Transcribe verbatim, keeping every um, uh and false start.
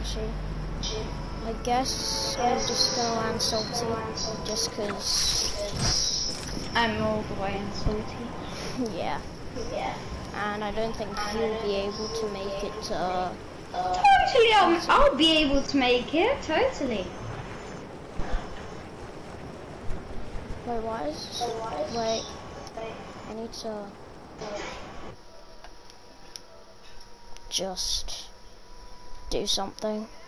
actually. I guess I'm just gonna land salty, just cause I'm all the way in salty. yeah. Yeah. And I don't think you'll be able to make it to... Uh, totally, I'll, I'll be able to make it, totally. Wait, why is... Wait, I need to... Just do something.